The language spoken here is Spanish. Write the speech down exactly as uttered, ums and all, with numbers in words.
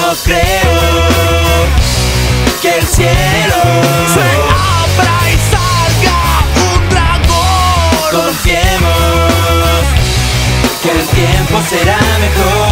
creo que el cielo se abra y salga un dragón. Confiemos que el tiempo será mejor.